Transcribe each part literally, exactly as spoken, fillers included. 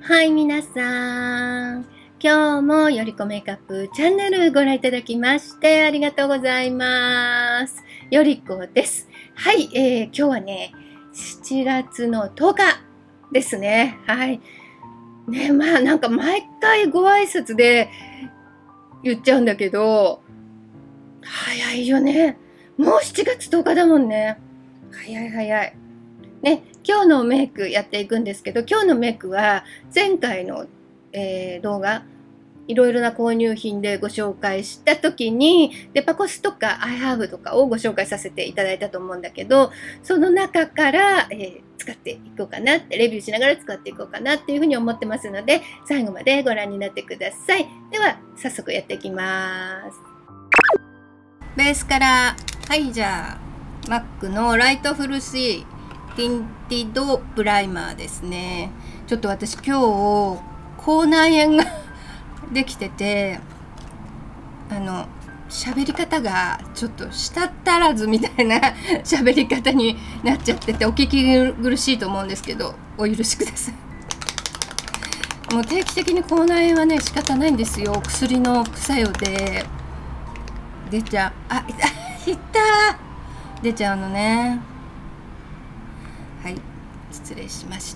はい、皆さん。今日もよりこメイクアップチャンネルご覧いただきましてありがとうございます。よりこです。はい、えー、今日はね、しちがつのとおかですね。はい。ね、まあなんか毎回ご挨拶で言っちゃうんだけど、早いよね。もうしちがつとおかだもんね。早い早い。ね、今日のメイクやっていくんですけど、今日のメイクは前回の、えー、動画、いろいろな購入品でご紹介した時に、デパコスとかアイハーブとかをご紹介させていただいたと思うんだけど、その中から、えー、使っていこうかなって、レビューしながら使っていこうかなっていうふうに思ってますので、最後までご覧になってください。では、早速やっていきます。ベースから、はい、じゃあ、マックのライトフルシーティンティドプライマーですね。ちょっと私今日口内炎ができてて、あの喋り方がちょっと舌足らずみたいな喋り方になっちゃっててお聞き苦しいと思うんですけどお許しください。もう定期的に口内炎はね仕方ないんですよ。薬の副作用で出ちゃう。あ、いた出ちゃうのね。はい、失礼しました。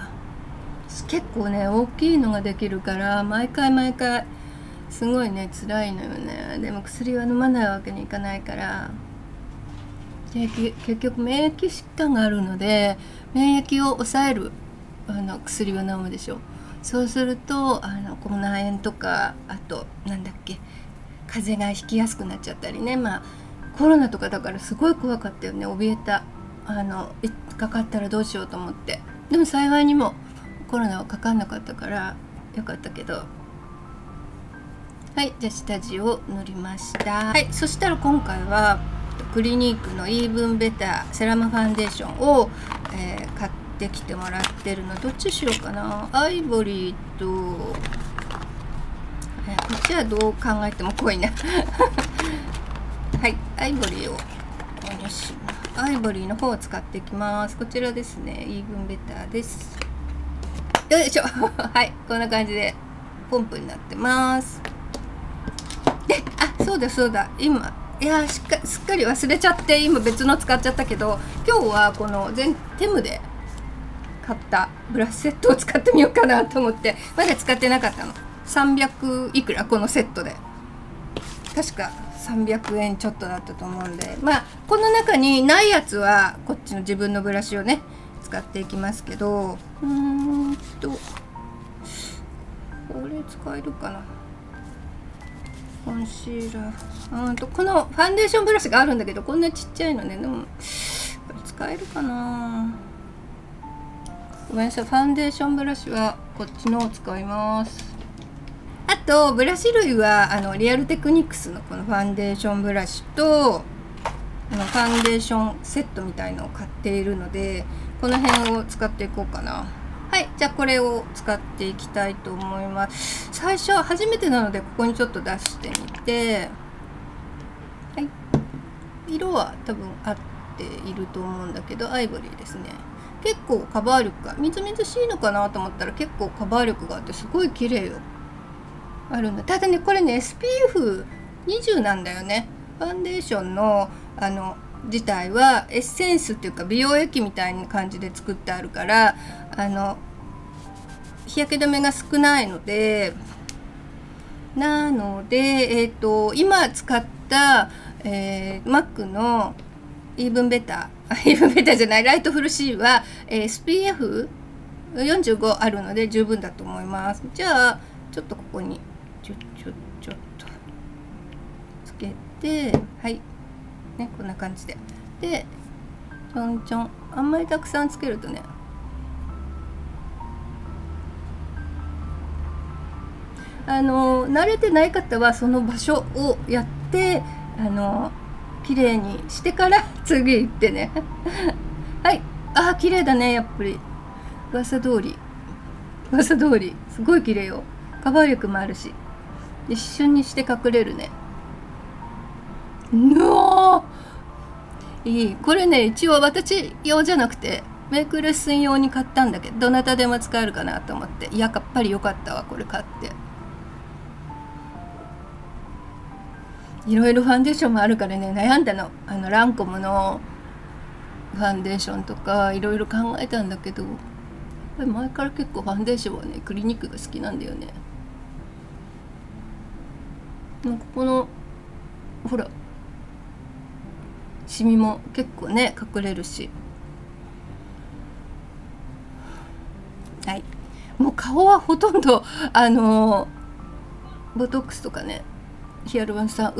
結構ね大きいのができるから毎回毎回すごいね辛いのよね。でも薬は飲まないわけにいかないからで結局免疫疾患があるので免疫を抑えるあの薬を飲むでしょ。そうするとあの口内炎とかあとなんだっけ風邪がひきやすくなっちゃったりね。まあコロナとかだからすごい怖かったよね。怯えた。あのかかったらどうしようと思って。でも幸いにもコロナはかかんなかったからよかったけど。はい、じゃあ下地を塗りました。はい、そしたら今回はクリニークのイーブンベターセラムファンデーションを、えー、買ってきてもらってるの。どっちしようかな。アイボリーと、えー、こっちはどう考えても濃いなはい、アイボリーを購入します。アイボリーの方を使っていきます。こちらですね、イーブンベターです。よいしょはい、こんな感じでポンプになってます。で、あ、そうだそうだ、今いやしっかすっかり忘れちゃって今別の使っちゃったけど、今日はこの全テムで買ったブラシセットを使ってみようかなと思ってまだ使ってなかったの。さんびゃくいくらこのセットで、確かさんびゃくえんちょっとだったと思うんで、まあこの中にないやつはこっちの自分のブラシをね使っていきますけど、うーんとこれ使えるかな。コンシーラー、うんとこのファンデーションブラシがあるんだけどこんなちっちゃいのね。でもこれ使えるかな。ごめんなさい、ファンデーションブラシはこっちのを使います。あとブラシ類はあのリアルテクニクスのこのファンデーションブラシとあのファンデーションセットみたいのを買っているのでこの辺を使っていこうかな。はい、じゃあこれを使っていきたいと思います。最初初めてなのでここにちょっと出してみて、はい、色は多分合っていると思うんだけどアイボリーですね。結構カバー力がみずみずしいのかなと思ったら結構カバー力があってすごい綺麗よ。あるの。ただねこれね エスピーエフにじゅう なんだよね。ファンデーションのあの自体はエッセンスっていうか美容液みたいな感じで作ってあるからあの日焼け止めが少ないのでなので、えーと、今使った、えー、マックのイーブンベターイーブンベターじゃないライトフル C は エスピーエフよんじゅうご あるので十分だと思います。じゃあちょっとここにちょちょちょっとつけて、はいね、こんな感じででちょんちょん、あんまりたくさんつけるとねあの慣れてない方はその場所をやってあの綺麗にしてから次行ってねはい、あー綺麗だね。やっぱり噂通り噂通りすごい綺麗よ。カバー力もあるし一瞬にして隠れるね。うわーいい。これね一応私用じゃなくてメイクレッスン用に買ったんだけど、どなたでも使えるかなと思って。いや、やっぱり良かったわ、これ買って。いろいろファンデーションもあるからね、悩んだの。あのランコムのファンデーションとかいろいろ考えたんだけど、やっぱり前から結構ファンデーションはね、クリニックが好きなんだよね。なんかこのほらシミも結構ね隠れるし、はい、もう顔はほとんどあのボトックスとかねヒアルロン酸打って、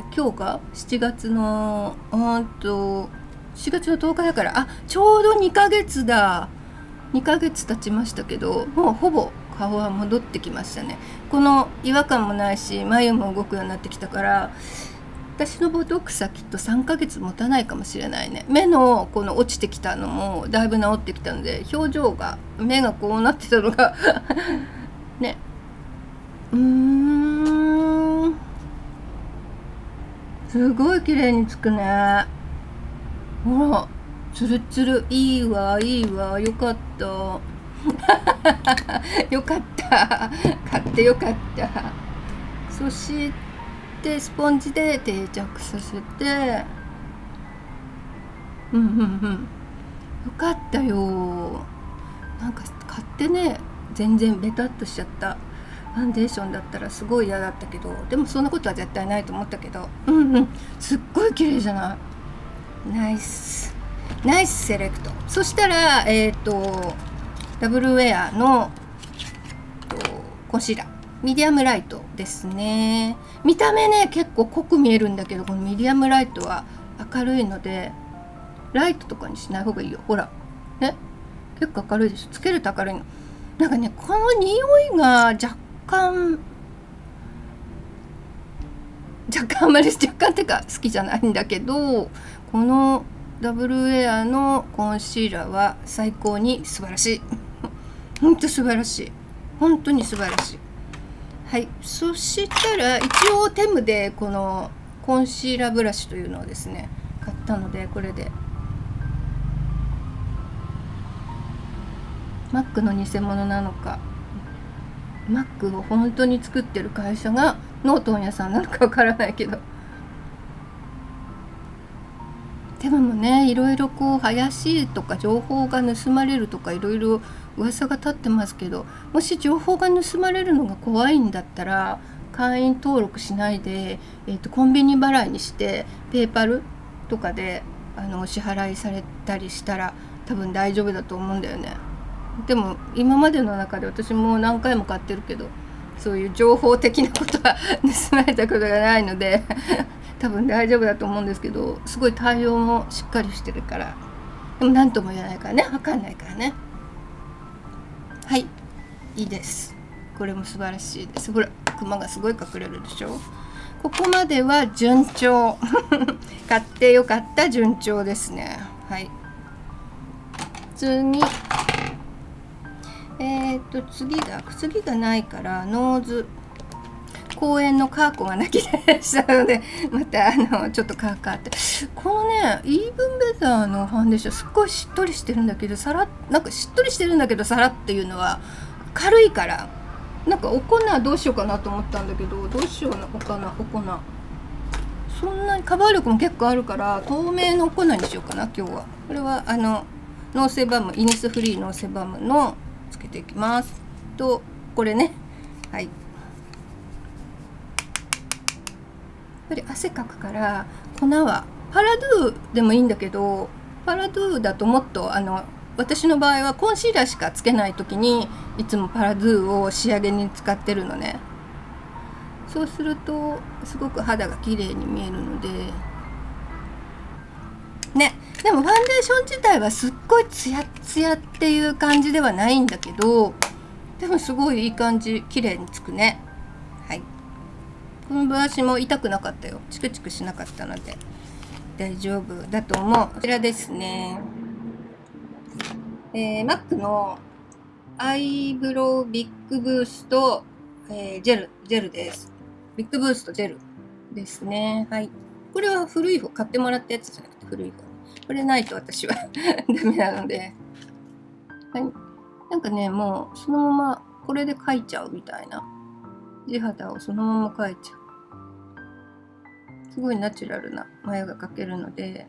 今日がしちがつのうんとしちがつのとおかだから、あ、ちょうどにかげつだ。にかげつ経ちましたけど、もうほぼ顔は戻ってきましたね。この違和感もないし、眉も動くようになってきたから、私のボトックスはきっとさんかげつ持たないかもしれないね。目のこの落ちてきたのもだいぶ治ってきたので、表情が、目がこうなってたのがね、うーん、すごい綺麗につくね。ほら、つるつる、いいわいいわ、よかったよかった、買ってよかった。そしてスポンジで定着させて、うんうんうん、よかったよ。なんか買ってね、全然ベタっとしちゃったファンデーションだったらすごい嫌だったけど、でもそんなことは絶対ないと思ったけど、うんうん、すっごい綺麗じゃない。ナイスナイスセレクト。そしたらえっ、ー、とダブルウェアのコンシーラーミディアムライトですね。見た目ね結構濃く見えるんだけど、このミディアムライトは明るいのでライトとかにしない方がいいよ。ほらね、結構明るいでしょ。つけると明るいの。なんかね、この匂いが若干若干あんまり若干ってか好きじゃないんだけど、このダブルウェアのコンシーラーは最高に素晴らしいほんと素晴らしい、本当に素晴らしい。はい、そしたら一応テムでこのコンシーラーブラシというのをですね買ったので、これでマックの偽物なのか、マックを本当に作ってる会社がノートン屋さんなのかわからないけど、でもね、いろいろこう怪しいとか情報が盗まれるとかいろいろ噂が立ってますけど、もし情報が盗まれるのが怖いんだったら会員登録しないで、えーと、コンビニ払いにしてペーパルとかであのお支払いされたりしたら多分大丈夫だと思うんだよね。でも今までの中で私も何回も買ってるけど、そういう情報的なことは盗まれたことがないので多分大丈夫だと思うんですけど、すごい対応もしっかりしてるから、でも何とも言えないからね、分かんないからね。はい、いいです。これも素晴らしいです。ほら、クマがすごい隠れるでしょ。ここまでは順調買ってよかった順調ですね。はい、次えっ、ー、と次が次がないからノーズ公園のカーコがなきでしたので、またあのちょっとカーカーって、このねイーブンベザーのファンデーションすっごいしっとりしてるんだけど、さらなんかしっとりしてるんだけどさらっていうのは軽いから、なんかお粉どうしようかなと思ったんだけど、どうしようなお粉お粉そんなにカバー力も結構あるから透明のお粉にしようかな今日は。これはあのノーセバムイニスフリーノーセバムのつけていきますと、これね、はい、やっぱり汗かくから粉はパラドゥでもいいんだけど、パラドゥだともっとあの私の場合はコンシーラーしかつけない時にいつもパラドゥを仕上げに使ってるのね。そうするとすごく肌が綺麗に見えるのでね。でもファンデーション自体はすっごいツヤツヤっていう感じではないんだけど、でもすごいいい感じ、綺麗につくね。はい、このブラシも痛くなかったよ。チクチクしなかったので大丈夫だと思う。こちらですね、えー、マックのアイブロウビッグブースト、えー、ジェルジェルです。ビッグブーストジェルですね。はい、これは古い方、買ってもらったやつじゃなくて古い方。 これないと私はダメなので。はい。なんかね、もうそのままこれで描いちゃうみたいな。地肌をそのまま描いちゃう。すごいナチュラルな眉が描けるので。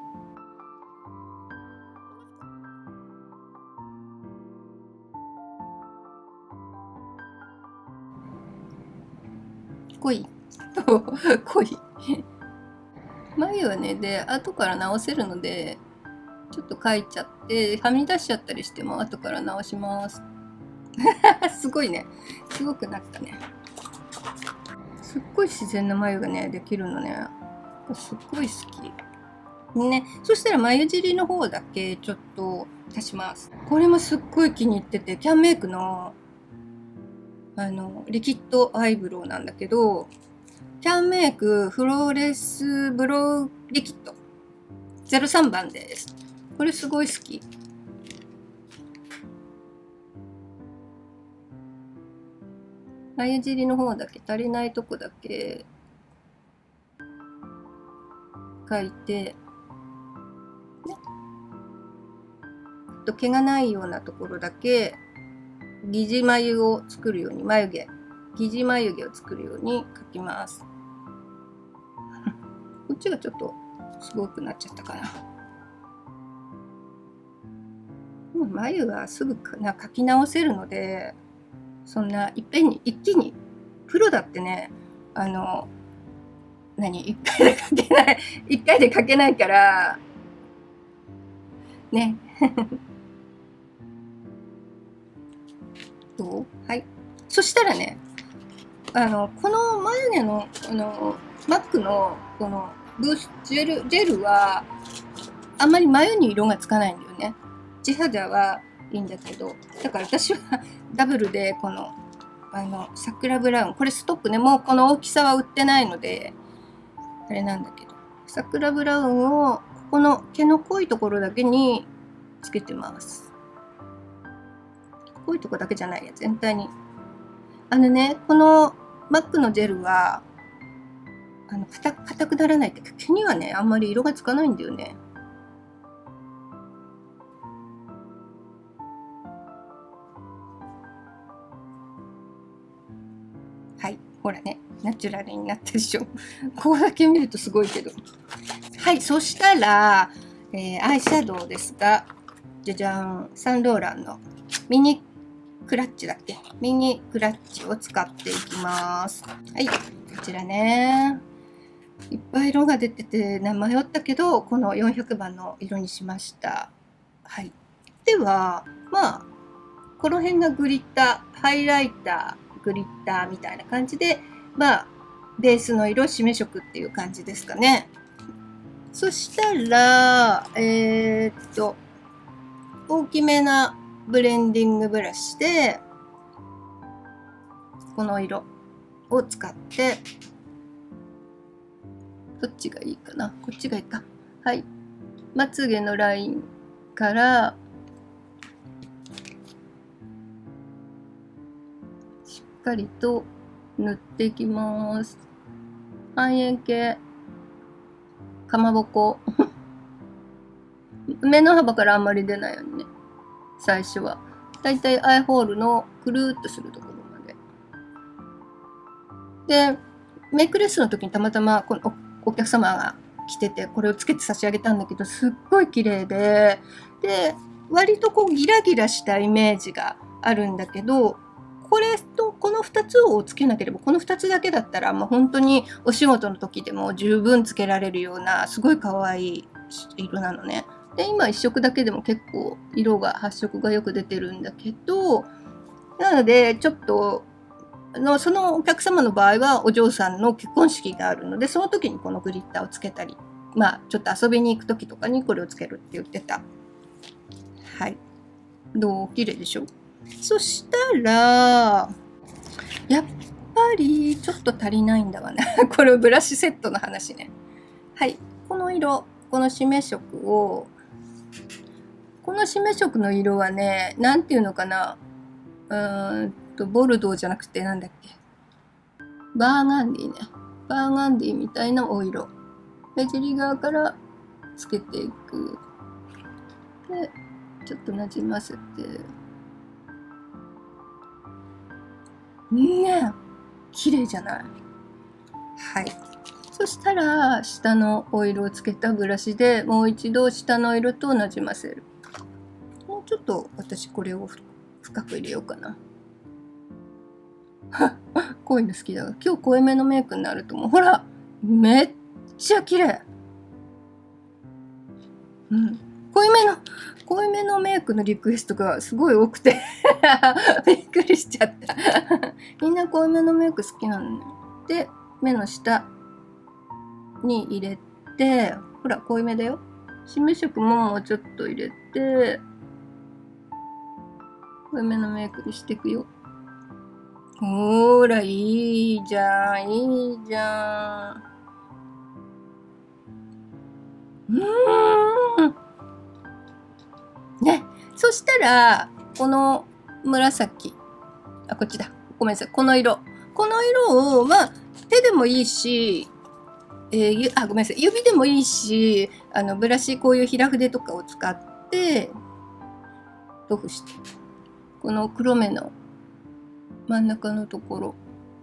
濃い濃い眉はね、で、後から直せるので、ちょっと描いちゃって、はみ出しちゃったりしても後から直します。すごいね。すごくなったね。すっごい自然な眉がね、できるのね。すっごい好き。ね。そしたら眉尻の方だけちょっと足します。これもすっごい気に入ってて、キャンメイクの、あの、リキッドアイブロウなんだけど、キャンメイクフローレスブロウリキッドゼロさんばんです。これすごい好き。眉尻の方だけ足りないとこだけ描いて、ね、と毛がないようなところだけ疑似眉を作るように、眉毛疑似眉毛を作るように描きます。こっちがちょっとすごくなっちゃったかな。もう眉はすぐな描き直せるので、そんないっぺんに一気に、プロだってね、あの何一回で描けない一回で描けないからね。どう？はい。そしたらね、あのこの眉毛のあのマックのこのブースジェルジェルはあんまり眉に色がつかないんだよね。地肌はいいんだけど、だから私はダブルでこのあの桜ブラウン、これストックね、もうこの大きさは売ってないのであれなんだけど、桜ブラウンをここの毛の濃いところだけにつけてます。濃いところだけじゃないや、全体に。あのね、このマックのジェルはあの硬くならないっていうか、毛にはねあんまり色がつかないんだよね。はい、ほらね、ナチュラルになったでしょ。ここだけ見るとすごいけど。はい、そしたら、えー、アイシャドウですが、じゃじゃん、サンローランのミニクラッチだっけ、ミニクラッチを使っていきます。はい、こちらね。いっぱい色が出てて、ね、迷ったけど、このよんひゃくばんの色にしました。はい。では、まあ、この辺がグリッター、ハイライター、グリッターみたいな感じで、まあ、ベースの色、締め色っていう感じですかね。そしたら、えー、っと、大きめなブレンディングブラシで、この色を使って、どっちがいいかな、こっちがいいか。はい。まつげのラインから、しっかりと塗っていきます。半円形、かまぼこ。目の幅からあんまり出ないようにね、最初は。だいたいアイホールのくるーっとするところまで。で、メイクレッスンの時にたまたまこのお客様が来てて、これをつけて差し上げたんだけど、すっごい綺麗で、で、割とこうギラギラしたイメージがあるんだけど、これとこのふたつをつけなければ、このふたつだけだったら、もう本当にお仕事の時でも十分つけられるような、すごい可愛い色なのね。で、今いっしょくだけでも結構色が、発色がよく出てるんだけど、なので、ちょっと、のそのお客様の場合はお嬢さんの結婚式があるので、その時にこのグリッターをつけたり、まあちょっと遊びに行く時とかにこれをつけるって言ってた。はい。どう？綺麗でしょ？そしたら、やっぱりちょっと足りないんだわね。これブラシセットの話ね。はい。この色、この締め色を、この締め色の色はね、なんていうのかな。うーんと、ボルドーじゃなくてなんだっけ。バーガンディね。バーガンディみたいなお色。目尻側からつけていく。で、ちょっとなじませて。ねえ、綺麗じゃない？はい。そしたら、下のお色をつけたブラシでもう一度下の色となじませる。もうちょっと私これを深く入れようかな。こういうの好きだから、今日濃いめのメイクになると思う。ほら、めっちゃ綺麗。うん。濃いめの、濃いめのメイクのリクエストがすごい多くてびっくりしちゃったみんな濃いめのメイク好きなのね。で、目の下に入れて、ほら、濃いめだよ。示色ももうちょっと入れて、濃いめのメイクにしていくよ。ほーら、いいじゃん、いいじゃん。うーん。ね。そしたら、この紫。あ、こっちだ。ごめんなさい。この色。この色を、まあ、手でもいいし、えー、ゆあ、ごめんなさい。指でもいいし、あの、ブラシ、こういう平筆とかを使って、塗布して。この黒目の真ん中のところ。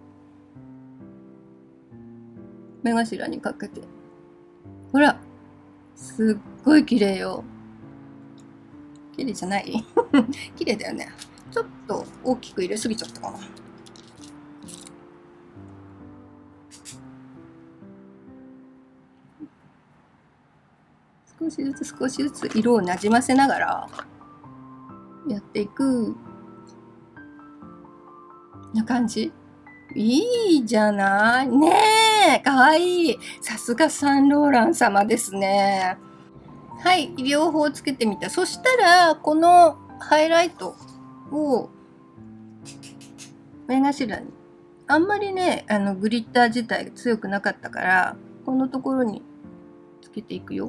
目頭にかけて。ほら。すっごい綺麗よ。綺麗じゃない綺麗だよね。ちょっと大きく入れすぎちゃったかな。少しずつ少しずつ色をなじませながらやっていく。な感じ。いいじゃないねえ、かわいい。さすがサンローラン様ですね。はい、両方つけてみた。そしたら、このハイライトを目頭に。あんまりね、あのグリッター自体が強くなかったから、このところにつけていくよ。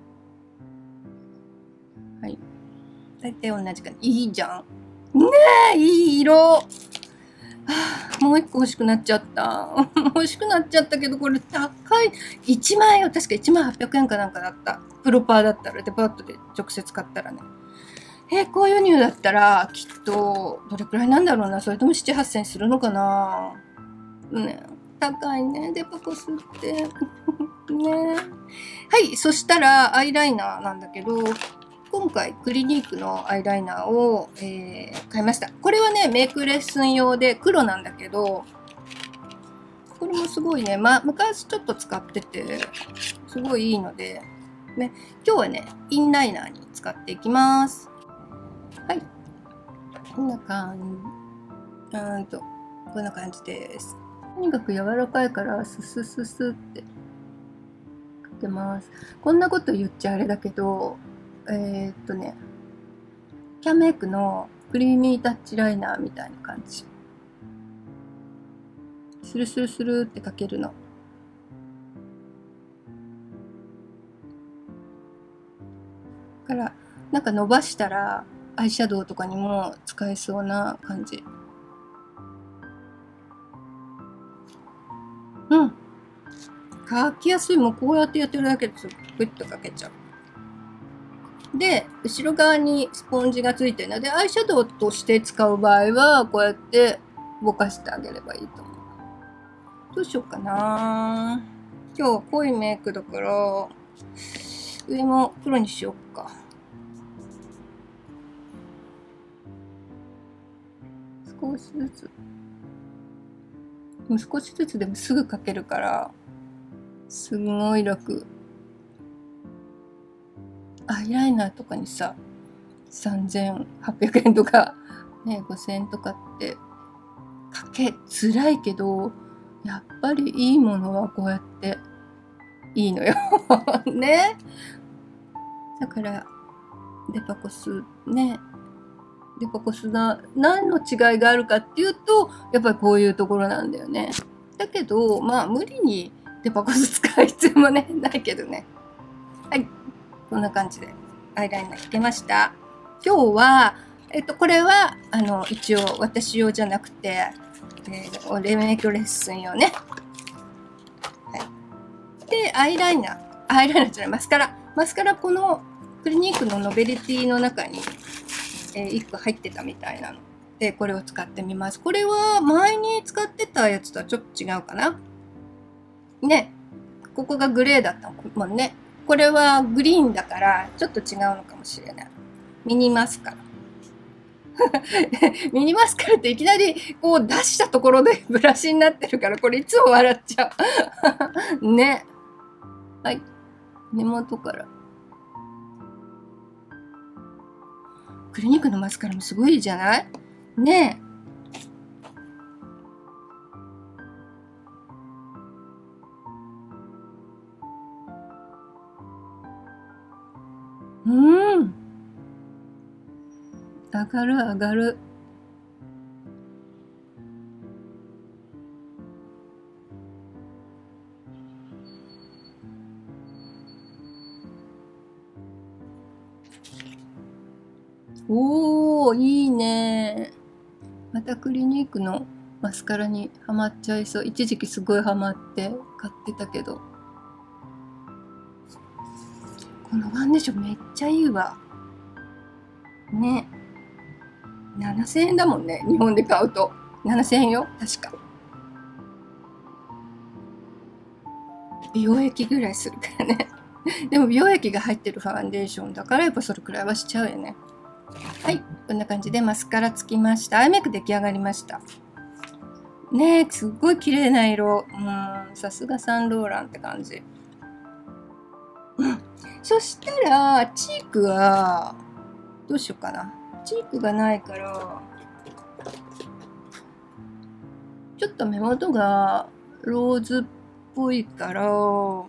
はい。大体同じかな。いいじゃん。ねえ、いい色。はあ、もう一個欲しくなっちゃった。欲しくなっちゃったけど、これ高い。いちまんえん、確かいちまんはっぴゃくえんかなんかだった。プロパーだったら、デパートで直接買ったらね。並行輸入だったら、きっと、どれくらいなんだろうな。それともなな、はっせんするのかな。ね、高いね、デパコスって。ね。はい、そしたら、アイライナーなんだけど、今回、クリニークのアイライナーを、えー、買いました。これはね、メイクレッスン用で黒なんだけど、これもすごいね、ま、昔ちょっと使ってて、すごいいいので、ね、今日はね、インライナーに使っていきます。はい。こんな感じ。うーんと、こんな感じです。とにかく柔らかいから、ススススってかけます。こんなこと言っちゃあれだけど、えー、っとね、キャンメイクのクリーミータッチライナーみたいな感じ。スルスルスルってかけるの。から、なんか伸ばしたらアイシャドウとかにも使えそうな感じ。うん。描きやすい。もうこうやってやってるだけですグッと描けちゃう。で、後ろ側にスポンジがついてるので、アイシャドウとして使う場合は、こうやってぼかしてあげればいいと思う。どうしようかな。今日は濃いメイクだから、上も黒にしようか。少しずつ。もう少しずつでもすぐ描けるから、すごい楽。アイライナーとかにさ、さんぜんはっぴゃくえんとか、ね、ごせんえんとかってかけづらいけど、やっぱりいいものはこうやっていいのよ。ね。だから、デパコスね、デパコスな、何の違いがあるかっていうと、やっぱりこういうところなんだよね。だけど、まあ無理にデパコス使う必要もね、ないけどね。はい。こんな感じでアイライナー描けました。今日は、えっと、これは、あの、一応私用じゃなくて、えー、レメイクレッスン用ね。はい。で、アイライナー、アイライナーじゃない、マスカラ。 マスカラこのクリニックのノベルティの中に、えー、いっこ入ってたみたいなので、これを使ってみます。これは前に使ってたやつとはちょっと違うかな。ね。ここがグレーだったもんね。これはグリーンだからちょっと違うのかもしれない。ミニマスカラ。ミニマスカラっていきなりこう出したところでブラシになってるから、これいつも笑っちゃう。ね。はい。根元から。クリニックのマスカラもすごいじゃないねえ。うん。上がる上がる。おー、いいね。またクリニックのマスカラにハマっちゃいそう。一時期すごいハマって買ってたけど。このファンデーションめっちゃいいわ。ね。ななせんえんだもんね。日本で買うと。ななせんえんよ。確か。美容液ぐらいするからね。でも美容液が入ってるファンデーションだからやっぱそれくらいはしちゃうよね。はい。こんな感じでマスカラつきました。アイメイク出来上がりました。ねえ、すっごい綺麗な色。うん、さすがサンローランって感じ。うん。そしたら、チークは、どうしようかな。チークがないから、ちょっと目元がローズっぽいから、あ、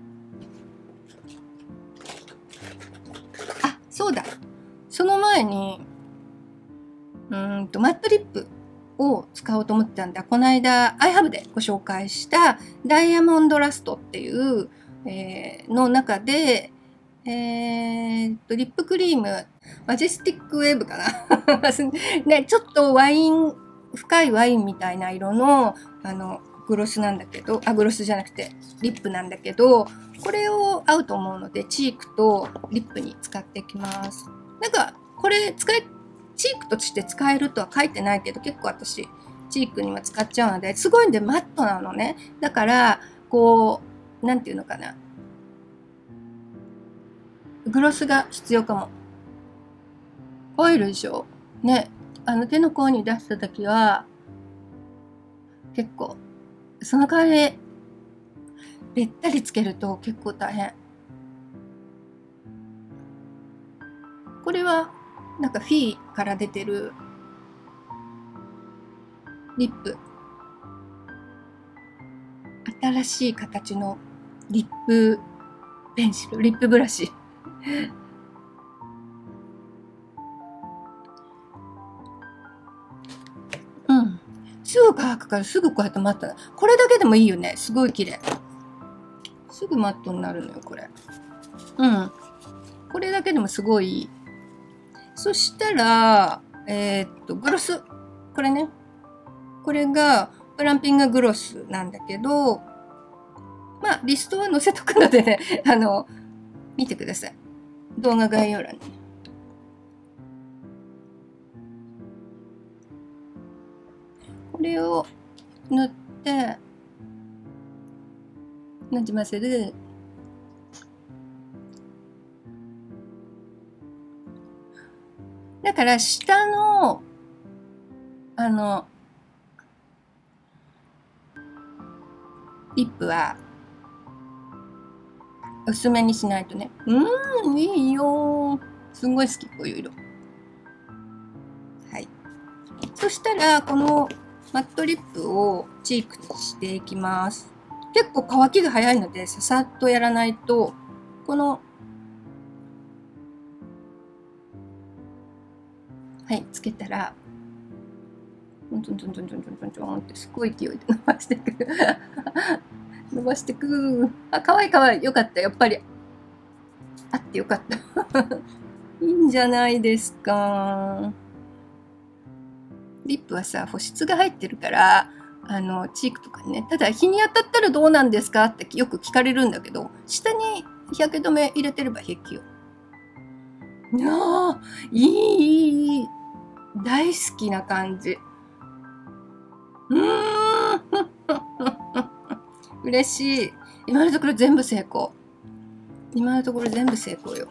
そうだ。その前に、うーんと、マットリップを使おうと思ってたんだ。この間、アイハブでご紹介したダイヤモンドラストっていう、えー、の中で、えー、と、リップクリーム、マジェスティックウェーブかなね、ちょっとワイン、深いワインみたいな色の、あの、グロスなんだけど、あ、グロスじゃなくて、リップなんだけど、これを合うと思うので、チークとリップに使っていきます。なんか、これ、使い、チークとして使えるとは書いてないけど、結構私、チークには使っちゃうので、すごいんでマットなのね。だから、こう、なんていうのかな。グロスが必要かも。オイルでしょね。あの手の甲に出したときは、結構、その代わり、べったりつけると結構大変。これは、なんかフィーから出てるリップ。新しい形のリップペンシル、リップブラシ。うん。すぐ乾くからすぐこうやってマット。これだけでもいいよね。すごい綺麗。すぐマットになるのよ、これ。うん。これだけでもすごいいい。そしたら、えー、っと、グロス。これね。これが、プランピンググロスなんだけど、まあ、リストは載せとくのでね、あの、見てください。動画概要欄に。これを塗って、なじませる。だから、下の、あの、リップは、薄めにしないとね。うーん、いいよ。すんごい好き、こういう色。はい。そしたら、このマットリップをチークにしていきます。結構乾きが早いので、ささっとやらないと、この、はい、つけたら、ちょんちょんちょんちょんちょんちょんちょんちょんってすごい勢いで伸ばしていく。伸ばしてく。あ、かわいいかわいい。よかった。やっぱり。あってよかった。いいんじゃないですか。リップはさ、保湿が入ってるから、あの、チークとかね。ただ、日に当たったらどうなんですかってよく聞かれるんだけど、下に日焼け止め入れてれば平気よ。ああ、いい、いい、大好きな感じ。うーん。嬉しい。今のところ全部成功。今のところ全部成功よ。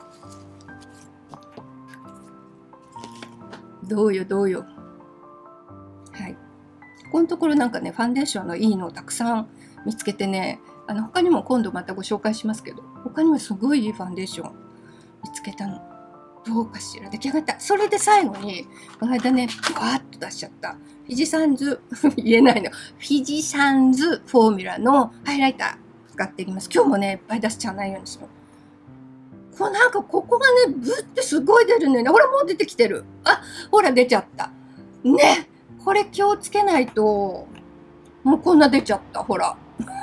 どうよどうよ。はい。ここのところなんかね、ファンデーションのいいのをたくさん見つけてね、あの他にも今度またご紹介しますけど、他にもすごいいいファンデーション見つけたの。どうかしら、出来上がった。それで最後に、この間ね、ふわっと出しちゃった。フィジサンズ、言えないの。フィジサンズフォーミュラのハイライター使っていきます。今日もね、いっぱい出しちゃわないようにしよう。こうなんかここがね、ブってすごい出るんだよね。ほら、もう出てきてる。あ、ほら、出ちゃった。ね。これ気をつけないと、もうこんな出ちゃった。ほら。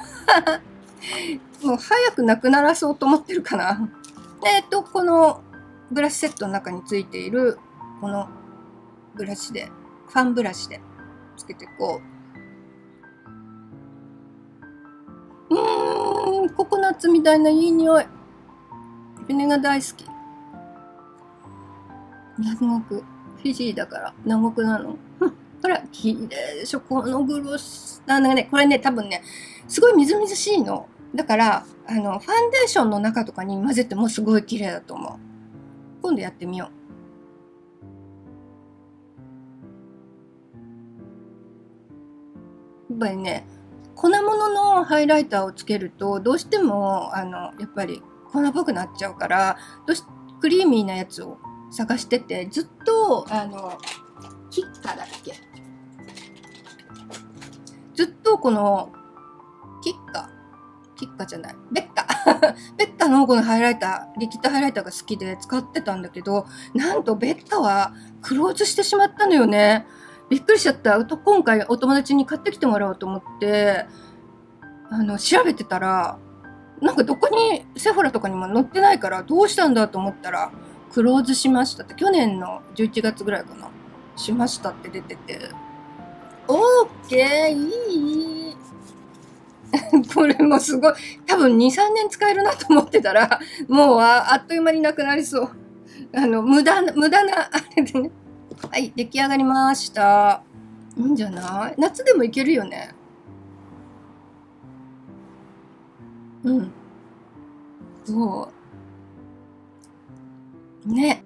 もう早くなくならそうと思ってるかな。えっと、このブラシセットの中についている、このブラシで、ファンブラシでつけていこう。うーん、ココナッツみたいないい匂い。ビネが大好き。南国。フィジーだから南国なの。ほら、綺麗でしょ。このグロス。あのね、これね、多分ね、すごいみずみずしいの。だから、あの、ファンデーションの中とかに混ぜてもすごい綺麗だと思う。今度やってみよう。やっぱりね、粉物のハイライターをつけると、どうしても、あの、やっぱり粉っぽくなっちゃうから、どうしクリーミーなやつを探してて、ずっと、あの、キッカだっけ？ずっとこの、キッカキッカじゃない。ベッカベッカのこのハイライター、リキッドハイライターが好きで使ってたんだけど、なんとベッカはクローズしてしまったのよね。びっくりしちゃった。今回お友達に買ってきてもらおうと思って、あの、調べてたら、なんかどこに、セフォラとかにも載ってないから、どうしたんだと思ったら、クローズしましたって、去年のじゅういちがつぐらいかな。しましたって出てて。オーケー、いい。これもすごい。多分に、さんねん使えるなと思ってたら、もうあっという間になくなりそう。あの、無駄な、無駄な、あれでね。はい、出来上がりました。いいんじゃない？夏でもいけるよね。うん。そう。ね。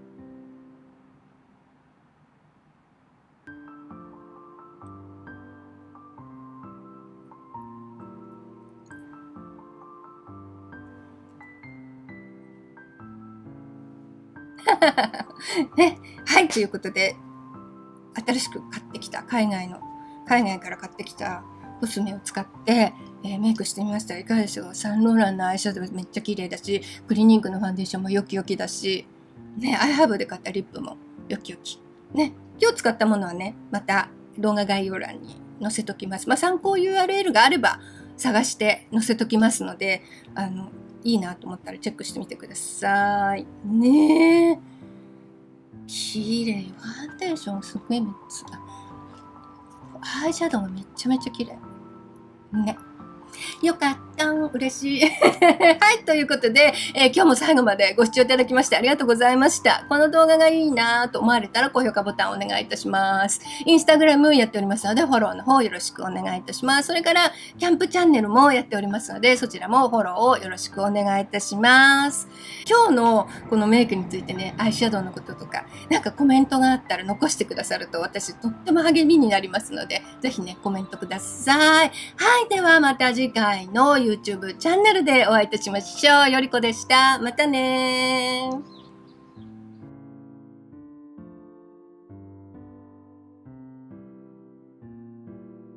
ね。はい、ということで、新しく買ってきた、海外の、海外から買ってきたコスメを使って、えー、メイクしてみました。いかがでしょう？サンローランのアイシャドウめっちゃ綺麗だし、クリニングのファンデーションもヨキヨキだし、ね、アイハーブで買ったリップもヨキヨキ。ね、今日使ったものはね、また動画概要欄に載せときます。まあ、参考 ユーアールエル があれば探して載せときますので、あの、いいなと思ったらチェックしてみてください。ねえ。綺麗。ファンデーションすごいめっちゃ。アイシャドウもめっちゃめちゃ綺麗。ね。よかった。嬉しい。はい。ということで、えー、今日も最後までご視聴いただきましてありがとうございました。この動画がいいなと思われたら高評価ボタンをお願いいたします。インスタグラムやっておりますので、フォローの方よろしくお願いいたします。それから、キャンプチャンネルもやっておりますので、そちらもフォローをよろしくお願いいたします。今日のこのメイクについてね、アイシャドウのこととか、なんかコメントがあったら残してくださると私とっても励みになりますので、ぜひね、コメントください。はい。ではまた次回の YouTube チャンネルでお会いいたしましょう。よりこでした。またねー。